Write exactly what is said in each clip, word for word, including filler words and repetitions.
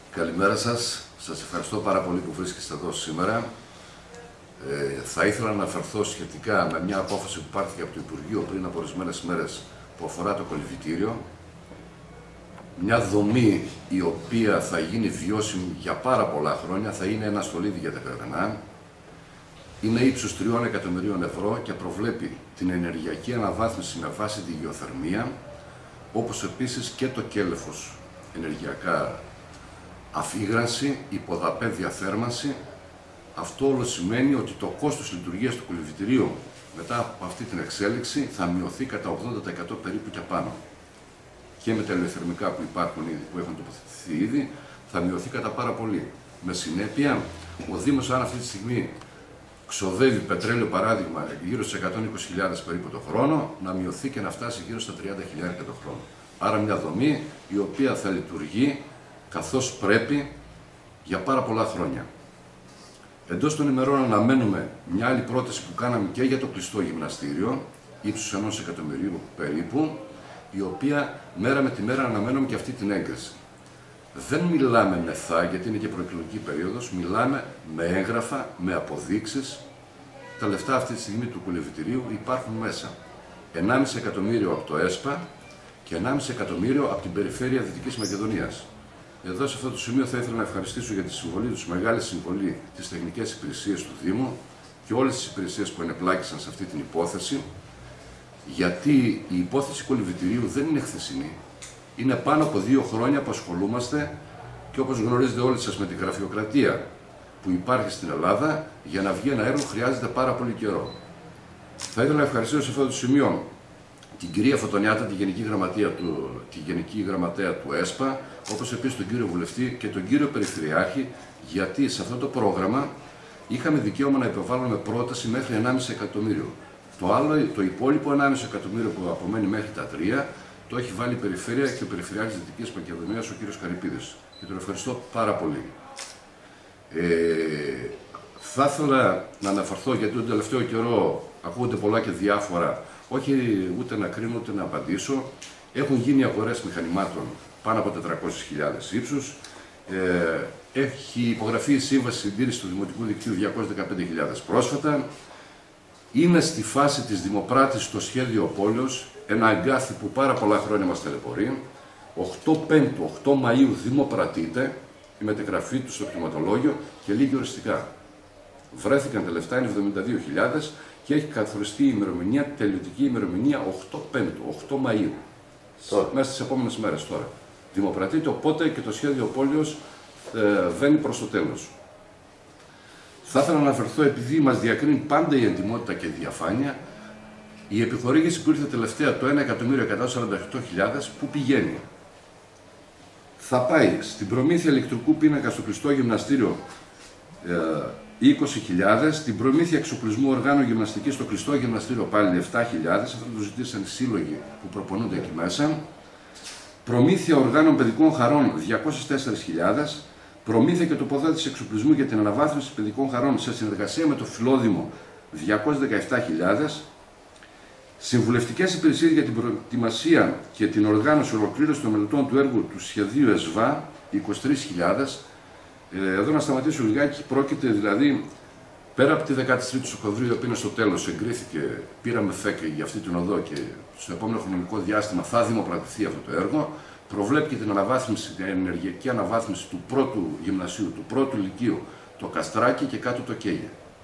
Καλημέρα σας. Σας ευχαριστώ πάρα πολύ που βρίσκεστε εδώ σήμερα. Ε, θα ήθελα να αναφερθώ σχετικά με μια απόφαση που πάρθηκε από το Υπουργείο πριν από ορισμένες μέρες που αφορά το κολυβητήριο. Μια δομή η οποία θα γίνει βιώσιμη για πάρα πολλά χρόνια, θα είναι ένα στολίδι για τα Περδενά. Είναι ύψους τριών εκατομμυρίων ευρώ και προβλέπει την ενεργειακή αναβάθμιση με βάση τη γεωθερμία, όπως επίσης και το κέλεφος ενεργειακά αφήγρανση, υποδαπέ διαθέρμανση. Αυτό όλο σημαίνει ότι το κόστος λειτουργίας του κολυβητηρίου μετά από αυτή την εξέλιξη θα μειωθεί κατά ογδόντα τοις εκατό περίπου και πάνω. Και με τα ελευθερμικά που υπάρχουν ήδη, που έχουν τοποθετηθεί ήδη, θα μειωθεί κατά πάρα πολύ. Με συνέπεια, ο Δήμος, αν αυτή τη στιγμή ξοδεύει πετρέλαιο, παράδειγμα, γύρω στις εκατόν είκοσι χιλιάδες περίπου το χρόνο, να μειωθεί και να φτάσει γύρω στα τριάντα χιλιάδες το χρόνο. Άρα μια δομή η οποία θα λειτουργεί καθώς πρέπει για πάρα πολλά χρόνια. Εντός των ημερών αναμένουμε μια άλλη πρόταση που κάναμε και για το κλειστό γυμναστήριο, ύψους ενός εκατομμυρίου περίπου, η οποία μέρα με τη μέρα αναμένουμε και αυτή την έγκριση. Δεν μιλάμε με θα, γιατί είναι και προεκλογική περίοδος, μιλάμε με έγγραφα, με αποδείξεις. Τα λεφτά αυτή τη στιγμή του κολυβητηρίου υπάρχουν μέσα. ενάμιση εκατομμύριο από το ΕΣΠΑ και ενάμιση εκατομμύριο από την περιφέρεια Δυτικής Μακεδονίας. Εδώ σε αυτό το σημείο θα ήθελα να ευχαριστήσω για τη συμβολή τους, μεγάλη συμβολή της τεχνικές υπηρεσίες του Δήμου και όλες τις υπηρεσίες που ενεπλάκησαν σε αυτή την υπόθεση, γιατί η υπόθεση κολυβητηρίου δεν είναι χθεσινή. Είναι πάνω από δύο χρόνια που ασχολούμαστε και όπως γνωρίζετε όλοι σας με τη γραφειοκρατία που υπάρχει στην Ελλάδα, για να βγει ένα έργο χρειάζεται πάρα πολύ καιρό. Θα ήθελα να ευχαριστήσω σε αυτό το σημείο την κυρία Φωτονιάτα, τη Γενική Γραμματεία του, τη Γενική Γραμματέα του ΕΣΠΑ, όπως επίσης τον κύριο Βουλευτή και τον κύριο Περιφερειάρχη, γιατί σε αυτό το πρόγραμμα είχαμε δικαίωμα να υποβάλουμε πρόταση μέχρι ενάμιση εκατομμύριο. Το άλλο, το υπόλοιπο ενάμιση εκατομμύριο που απομένει μέχρι τα τρία, το έχει βάλει η Περιφέρεια και ο Περιφερειάρχης Δυτικής Μακεδονίας, ο κύριος Καρυπίδης. Και τον ευχαριστώ πάρα πολύ. Ε, θα ήθελα να αναφερθώ, γιατί τον τελευταίο καιρό ακούγονται πολλά και διάφορα, όχι ούτε να κρίνω ούτε να απαντήσω. Έχουν γίνει αγορές μηχανημάτων πάνω από τετρακόσιες χιλιάδες ύψους. Ε, έχει υπογραφεί η σύμβαση συντήρησης του Δημοτικού Δικτύου διακόσιες δεκαπέντε χιλιάδες πρόσφατα. Είναι στη φάση της δημοπράτησης το σχέδιο πόλεως, ένα αγκάθι που πάρα πολλά χρόνια μας ταλαιπωρεί. οκτώ Πέμπτου, οκτώ Μαΐου δημοπρατείται η μεταγραφή του στο κτηματολόγιο και λύγει οριστικά. Βρέθηκαν τα λεφτά, είναι εβδομήντα δύο χιλιάδες και έχει καθοριστεί η ημερομηνία, τελειωτική ημερομηνία οκτώ Πέμπτου, οκτώ Μαΐου. Τώρα. Μέσα στις επόμενες μέρες τώρα. Δημοπρατείται, οπότε και το σχέδιο πόλεως ε, βαίνει προς το τέλος. Θα ήθελα να αναφερθώ, επειδή μας διακρίνει πάντα η εντιμότητα και η διαφάνεια, η επιχορήγηση που ήρθε τελευταία, το ένα εκατομμύριο εκατόν σαράντα οκτώ χιλιάδες, που πηγαίνει. Θα πάει στην προμήθεια ηλεκτρικού πίνακα στο κλειστό γυμναστήριο ε, είκοσι χιλιάδες, την προμήθεια εξοπλισμού οργάνων γυμναστικής στο κλειστό γυμναστήριο πάλι επτά χιλιάδες, αυτό το ζητήσαν οι σύλλογοι που προπονούνται εκεί μέσα. Προμήθεια οργάνων παιδικών χαρών διακόσιες τέσσερις χιλιάδες, προμήθεια και τοποθέτηση εξοπλισμού για την αναβάθμιση παιδικών χαρών σε συνεργασία με το Φιλόδημο διακόσιες δεκαεπτά χιλιάδες, συμβουλευτικές υπηρεσίες για την προετοιμασία και την οργάνωση ολοκλήρωση των μελετών του έργου του σχεδίου ΕΣΒΑ είκοσι τρεις χιλιάδες. Εδώ να σταματήσω λιγάκι, πρόκειται δηλαδή πέρα από τη δεκάτη τρίτη Οκτωβρίου, η οποία είναι στο τέλος, εγκρίθηκε, πήραμε ΦΕΚ για αυτή την οδό και στο επόμενο χρονικό διάστημα θα δημοπρατηθεί αυτό το έργο. Προβλέπει και την αναβάθμιση, την ενεργειακή αναβάθμιση του πρώτου γυμνασίου, του πρώτου λυκείου, το Καστράκι και κάτω το Κέγε.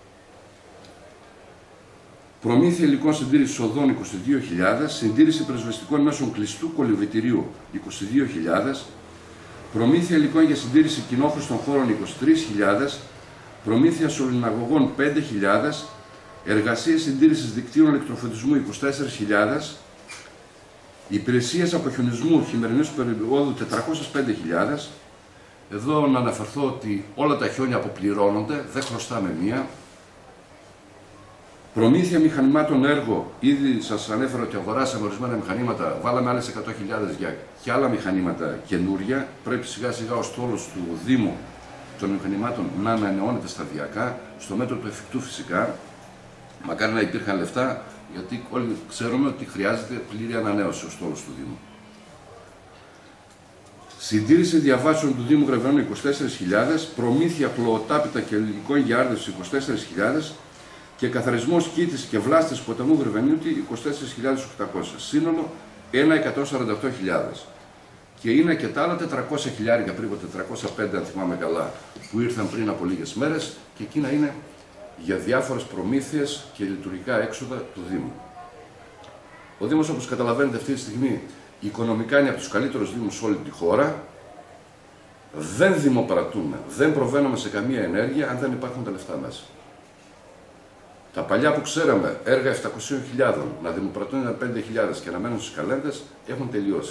Προμήθεια υλικών συντήρησης οδών είκοσι δύο χιλιάδες, συντήρηση πυροσβεστικών μέσων κλειστού κολυβητηρίου είκοσι δύο χιλιάδες, προμήθεια υλικών για συντήρηση κοινόχρηστων χώρων είκοσι τρεις χιλιάδες, προμήθεια σωληναγωγών πέντε χιλιάδες, εργασίες συντήρησης δικτύων ηλεκτροφωτισμού είκοσι τέσσερις χιλιάδες, υπηρεσίες αποχιονισμού χειμερινής περίοδου τετρακόσιες πέντε χιλιάδες. Εδώ να αναφερθώ ότι όλα τα χιόνια αποπληρώνονται, δεν χρωστάμε μία. Προμήθεια μηχανημάτων έργο, ήδη σας ανέφερα ότι αγοράσαμε ορισμένα μηχανήματα, βάλαμε άλλες εκατό χιλιάδες για και άλλα μηχανήματα καινούρια. Πρέπει σιγά σιγά ο στόλος του Δήμου των μηχανημάτων να ανανεώνεται σταδιακά, στο μέτρο του εφικτού φυσικά. Μακάρι να υπήρχαν λεφτά, γιατί όλοι ξέρουμε ότι χρειάζεται πλήρη ανανέωση ο στόλος του Δήμου. Συντήρηση διαβάσεων του Δήμου Γρεβενών είκοσι τέσσερις χιλιάδες, προμήθεια χλωοτάπητα και υλικών για άρδευση είκοσι τέσσερις χιλιάδες και καθαρισμός κήτης και βλάστης ποταμού Γρεβενίωτη είκοσι τέσσερις χιλιάδες οκτακόσια. Σύνολο ένα εκατόν σαράντα οκτώ χιλιάδες. Και είναι και τα άλλα τετρακόσια χιλιάδες, περίπου τετρακόσια πέντε αν θυμάμαι καλά, που ήρθαν πριν από λίγες μέρες και εκείνα είναι για διάφορες προμήθειες και λειτουργικά έξοδα του Δήμου. Ο Δήμος, όπως καταλαβαίνετε αυτή τη στιγμή, οικονομικά είναι από τους καλύτερους Δήμους σε όλη τη χώρα. Δεν δημοπρατούμε, δεν προβαίνουμε σε καμία ενέργεια αν δεν υπάρχουν τα λεφτά μέσα. Τα παλιά που ξέραμε, έργα επτακόσιες χιλιάδες, να δημοπρατούν πέντε χιλιάδες και να μένουν στις καλένδες, έχουν τελειώσει.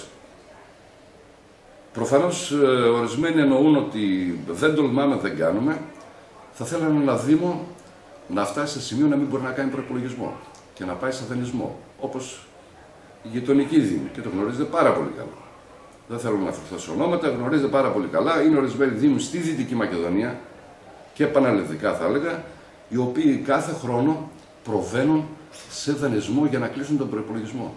Προφανώς ορισμένοι εννοούν ότι δεν τολμάμε, δεν κάνουμε. Θα θέλανε ένα Δήμο να φτάσει σε σημείο να μην μπορεί να κάνει προϋπολογισμό και να πάει σε δανεισμό, όπως η γειτονική Δήμη, και το γνωρίζετε πάρα πολύ καλά. Δεν θέλω να αφαιρθώ σε ονόματα, γνωρίζετε πάρα πολύ καλά. Είναι ορισμένοι Δήμοι στη Δυτική Μακεδονία και πανελλαδικά θα έλεγα, οι οποίοι κάθε χρόνο προβαίνουν σε δανεισμό για να κλείσουν τον προϋπολογισμό.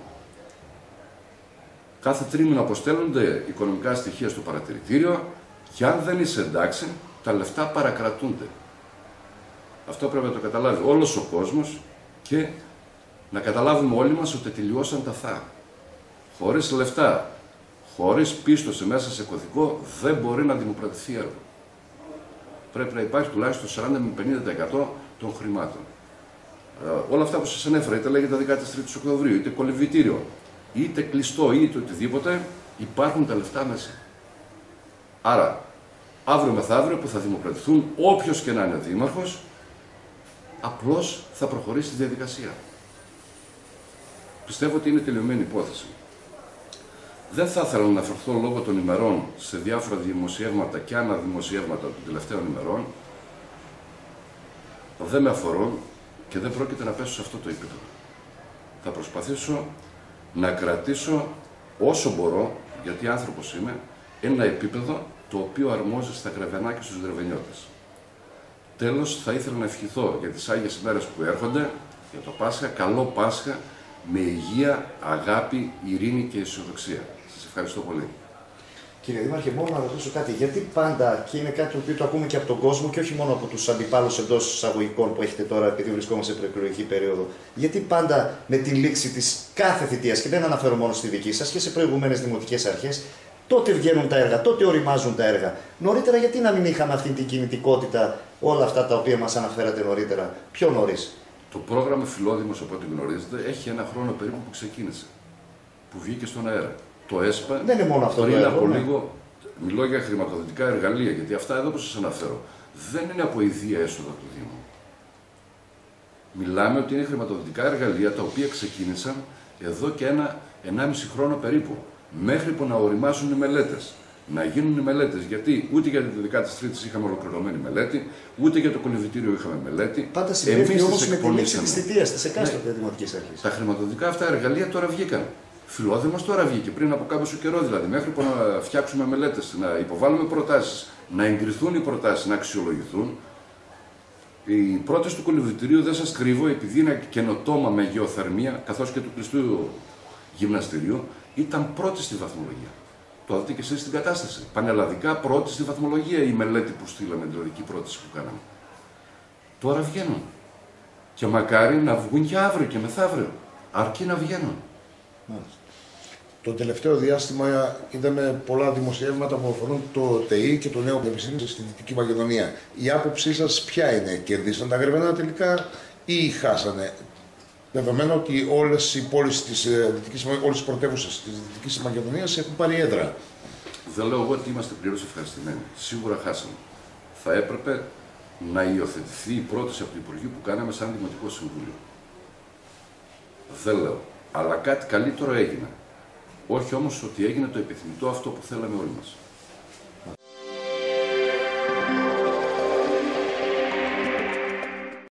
Κάθε τρίμηνο αποστέλλονται οικονομικά στοιχεία στο παρατηρητήριο και αν δεν είσαι εντάξει, τα λεφτά παρακρατούνται. Αυτό πρέπει να το καταλάβει όλος ο κόσμος και να καταλάβουμε όλοι μας ότι τελειώσαν τα θά. Χωρίς λεφτά, χωρίς πίστοση μέσα σε κωδικό, δεν μπορεί να δημοπρατηθεί έργο. Πρέπει να υπάρχει τουλάχιστον σαράντα με πενήντα τοις εκατό των χρημάτων. Ε, όλα αυτά που σας ανέφερα, είτε λέγεται δεκατρείς Οκτωβρίου, είτε κολυβητήριο, είτε κλειστό, είτε οτιδήποτε, υπάρχουν τα λεφτά μέσα. Άρα, αύριο μεθαύριο που θα δημοπρατηθούν, όποιος και να είναι δήμαρχος, απλώς θα προχωρήσει τη διαδικασία. Πιστεύω ότι είναι τελειωμένη υπόθεση. Δεν θα ήθελα να αναφερθώ λόγω των ημερών σε διάφορα δημοσιεύματα και αναδημοσιεύματα των τελευταίων ημερών. Δεν με αφορούν και δεν πρόκειται να πέσω σε αυτό το επίπεδο. Θα προσπαθήσω να κρατήσω όσο μπορώ, γιατί άνθρωπος είμαι, ένα επίπεδο το οποίο αρμόζει στα Γρεβενά και στους Γρεβενιώτες. Τέλος, θα ήθελα να ευχηθώ για τις Άγιες ημέρες που έρχονται, για το Πάσχα, καλό Πάσχα, με υγεία, αγάπη, ειρήνη και αισιοδοξία. Σας ευχαριστώ πολύ. Κύριε Δήμαρχε, μπορώ να ρωτήσω κάτι, γιατί πάντα, και είναι κάτι το οποίο το ακούμε και από τον κόσμο και όχι μόνο από τους αντιπάλους εντός εισαγωγικών που έχετε τώρα, επειδή βρισκόμαστε σε προεκλογική περίοδο, γιατί πάντα με τη λήξη της κάθε θητείας, και δεν αναφέρω μόνο στη δική σας και σε προηγούμενες δημοτικές αρχές, τότε βγαίνουν τα έργα, τότε οριμάζουν τα έργα. Νωρίτερα, γιατί να μην είχαμε αυτή την κινητικότητα, όλα αυτά τα οποία μας αναφέρατε νωρίτερα, πιο νωρίς? Το πρόγραμμα Φιλόδημος, από ό,τι γνωρίζετε, έχει ένα χρόνο περίπου που ξεκίνησε, που βγήκε στον αέρα. Το ΕΣΠΑ, δεν είναι μόνο αυτό πριν το από έργο, λίγο, μιλώ για χρηματοδοτικά εργαλεία, γιατί αυτά εδώ που σας αναφέρω δεν είναι από ιδία έσοδα του Δήμου. Μιλάμε ότι είναι χρηματοδοτικά εργαλεία τα οποία ξεκίνησαν εδώ και ένα ενάμιση χρόνο περίπου, μέχρι που να οριμάσουν οι μελέτες. Να γίνουν οι μελέτες, γιατί ούτε για τη δεκατρείς είχαμε ολοκληρωμένη μελέτη, ούτε για το κολυβητήριο είχαμε μελέτη. Πάντα συμβαίνει όμως με τη λήξη της θητείας της εκάστοτε ναι. δημοτικής αρχής. Τα χρηματοδοτικά αυτά εργαλεία τώρα βγήκαν. Φιλόδημος τώρα βγήκε, πριν από κάποιο καιρό δηλαδή, μέχρι που να φτιάξουμε μελέτες, να υποβάλουμε προτάσεις, να εγκριθούν οι προτάσεις, να αξιολογηθούν. Οι πρώτες του κολυβητηρίου, δεν σας κρύβω, επειδή είναι καινοτόμα με γεωθερμία, καθώς και του κλειστού γυμναστηρίου, ήταν πρώτη στη βαθμολογία. Το δείτε και εσείς στην κατάσταση. Πανελλαδικά πρώτη στη βαθμολογία η μελέτη που στείλαμε, δηλαδή η πρόταση που κάναμε. Τώρα βγαίνουν. Και μακάρι να βγουν και αύριο και μεθαύριο. Αρκεί να βγαίνουν. Μάλιστα. Το τελευταίο διάστημα είδαμε πολλά δημοσιεύματα που αφορούν το ΤΕΙ και το νέο πανεπιστήμιο στη Δυτική Μακεδονία. Η άποψή σας ποια είναι? Κερδίσαν τα Γρεβενά τελικά ή χάσανε? Δεδομένου ότι όλες οι πόλεις της Δυτικής, όλες οι πρωτεύουσες της Δυτικής Μακεδονίας έχουν πάρει έδρα. Δεν λέω εγώ ότι είμαστε πλήρως ευχαριστημένοι. Σίγουρα χάσαμε. Θα έπρεπε να υιοθετηθεί η πρόταση από το Υπουργείο που κάναμε σαν Δημοτικό Συμβούλιο. Δεν λέω. Αλλά κάτι καλύτερο έγινε. Όχι όμως ότι έγινε το επιθυμητό αυτό που θέλαμε όλοι μας.